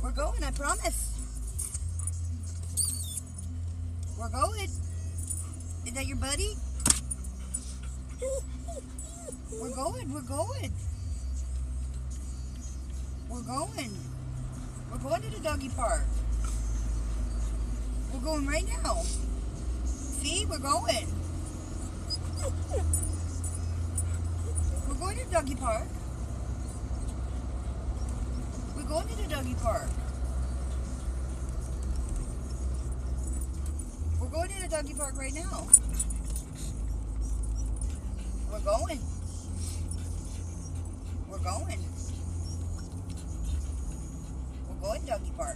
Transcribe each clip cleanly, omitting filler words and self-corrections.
We're going, I promise. We're going. Is that your buddy? We're going, we're going. We're going. We're going to the doggy park. We're going right now. See, we're going. We're going to the doggy park. We're going to the doggy park. We're going to the doggy park right now. We're going. We're going. We're going doggy park.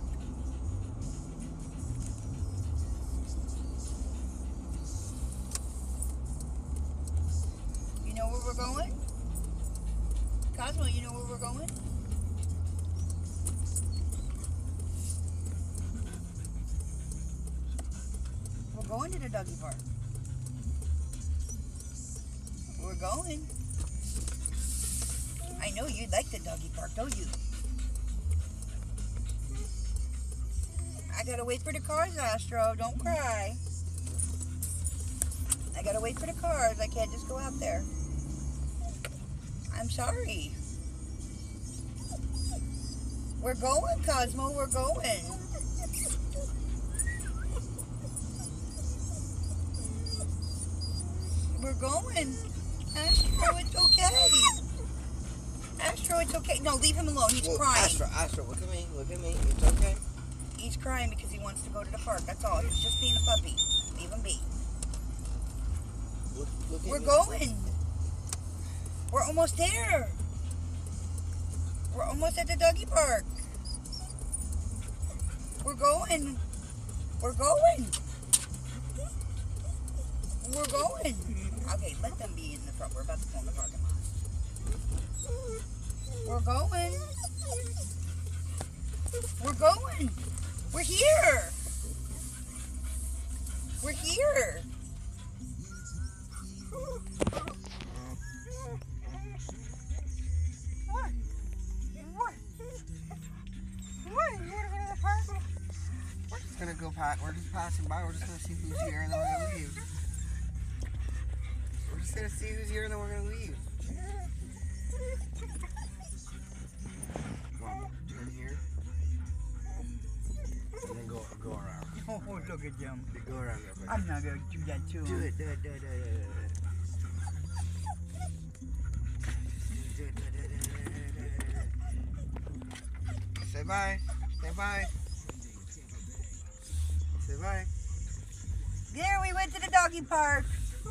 You know where we're going? Cosmo, you know where we're going? We're going to the doggy park. We're going. I know you like the doggy park, don't you? I gotta wait for the cars, Astro. Don't cry. I gotta wait for the cars. I can't just go out there. I'm sorry. We're going, Cosmo. We're going. We're going. Astro, it's okay. Astro, it's okay. No, leave him alone. He's crying. Astro, look at me. Look at me. It's okay. He's crying because he wants to go to the park. That's all. He's just being a puppy. Leave him be. Look We're going. We're almost there. We're almost at the doggy park. We're going. We're going. We're going. Okay, let them be in the front. We're about to go in the parking lot. We're going. We're going. We're here. We're here. What? We're just gonna go past. We're just passing by. We're just gonna see who's here, and then we're gonna leave. We're just gonna see who's here, and then we're gonna leave. Come on, turn here, and then go around. Oh, look at them. Go around real quick. I'm not gonna do that too. Do it. Say bye. Say bye. Say bye. There, we went to the doggy park.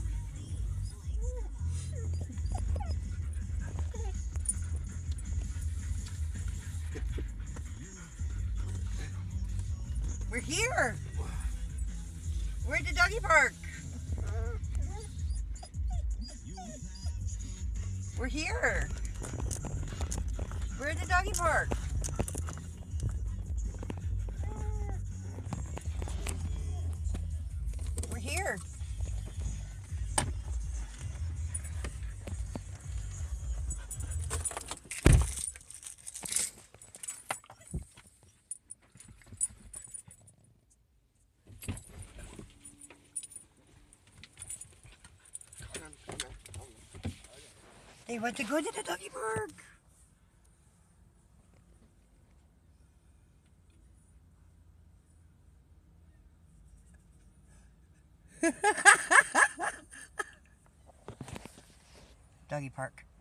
We're here. We're at the doggy park. We're here. We're at the doggy park. We're here. They went to go to the doggy park. Doggy park.